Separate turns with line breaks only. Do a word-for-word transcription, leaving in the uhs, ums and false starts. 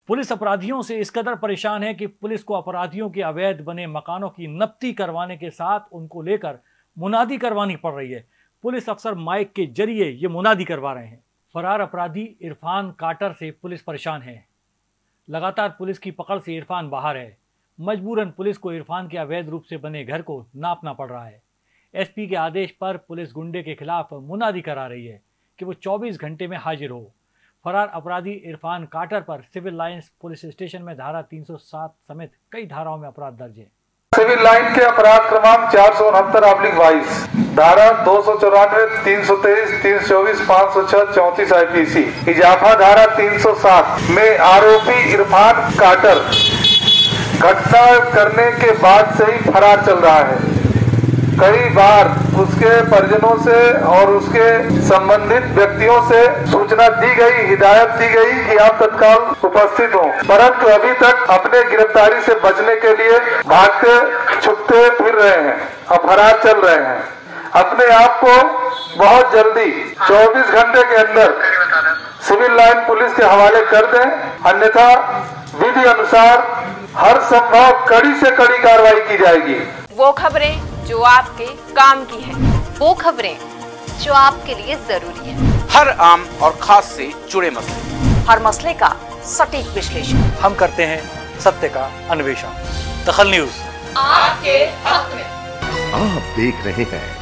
Police अपराधियों से इस कदर परेशान है कि पुलिस को अपराधियों के अवैध बने मकानों की नब्ती करवाने के साथ उनको लेकर मुनादी करवानी पड़ रही है। पुलिस अफसर माइक के जरिए ये मुनादी करवा रहे हैं। फरार अपराधी इरफान काटर से पुलिस परेशान है। लगातार पुलिस की पकड़ से इरफान बाहर है। मजबूरन पुलिस को इरफान के अवैध रूप से बने घर को नापना पड़ रहा है। एसपी के आदेश पर पुलिस गुंडे के खिलाफ मुनादी करा रही है कि वो चौबीस घंटे में हाजिर हो। फरार अपराधी इरफान काटर पर सिविल लाइन्स पुलिस स्टेशन में धारा तीन सौ सात समेत कई धाराओं में अपराध दर्ज है।
सिविल लाइन के अपराध क्रमांक चार सौ उनहत्तर ऑब्लिक बाईस, धारा दो सौ चौरानवे, तीन सौ तेईस, तीन सौ चौबीस, पाँच सौ छह, चौंतीस आईपीसी, इजाफा धारा तीन सौ सात में आरोपी इरफान काटर घटना करने के बाद से ही फरार चल रहा है। कई बार उसके परिजनों से और उसके संबंधित व्यक्तियों से सूचना दी गई, हिदायत दी गई कि आप तत्काल उपस्थित हों, परंतु अभी तक अपने गिरफ्तारी से बचने के लिए भागते छुपते फिर रहे हैं और फरार चल रहे हैं। अपने आप को बहुत जल्दी चौबीस घंटे के अंदर सिविल लाइन पुलिस के हवाले कर दें, अन्यथा विधि अनुसार हर संभव कड़ी से कड़ी कार्रवाई की जाएगी।
वो खबरें जो आपके काम की है,
वो खबरें जो आपके लिए जरूरी है,
हर आम और खास से जुड़े मसले,
हर मसले का सटीक विश्लेषण।
हम करते हैं सत्य का अन्वेषण। दखल न्यूज
आपके हक में।
आप देख रहे हैं